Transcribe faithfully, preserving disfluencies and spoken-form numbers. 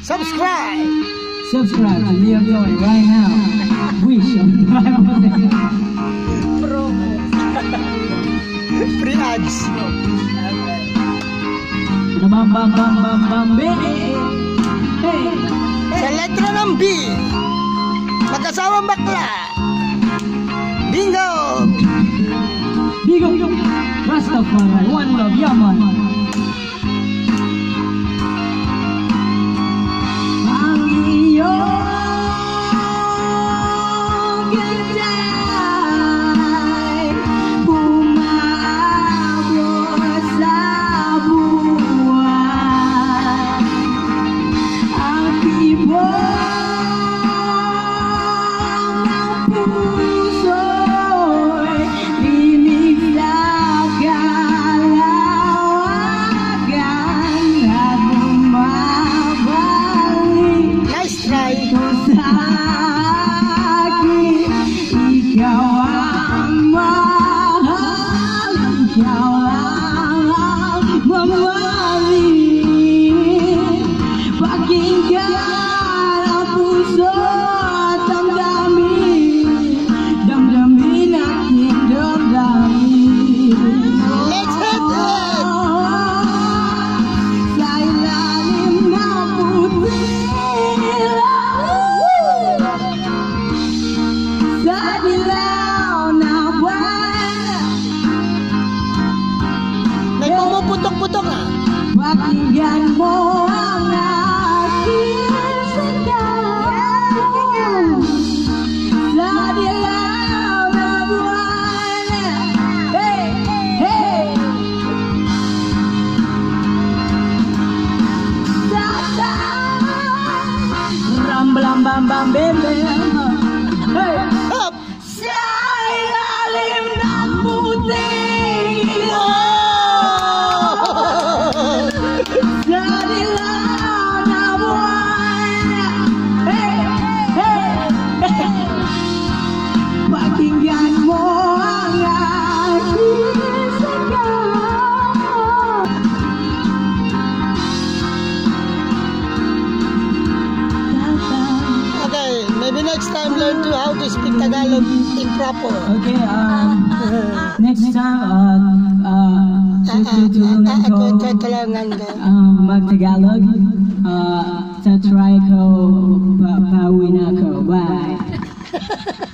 Subscribe! Subscribe to Leo Joy right now. Wish on Promo. Free ads. Bam bam bam bam bam baby. Hey. Sa letra ng B, mag-asawang bakla. Bingo! Bigo. Rastafari, one love, yaman. Ang iyong ganda'y bumaabot sa buwan. Ang tibok ng puso'y linig sa kalawagan at bumabalik. Nice try! Sa akin, ikaw ang mahal, ikaw ang mamahalin. Pakinggan ang puso at damdamin, damdamin aking damdamin. Let's hit it! Sa ilalim ng puting sa dilaw na buwan, May pumuputok-putok ah. pakinggan mo ang aking sigaw. Sa dilaw na buwan, hey, hey. Sa ram blam bam bam baby. Hey. Up! Sa ilalim ng puting Oh! sa dilaw na buwan, hey, hey, hey. Pakinggan mo ang aking sigaw. Okay, maybe next time learn to how to speak Tagalog improper. Okay, um, next time, uh, uh, Ah, ah, tutulungan ah, ko, ah, tutulungan ko. um, mag-Tagalog. Uh, tatry ko, pa pauwi na ako. Bye.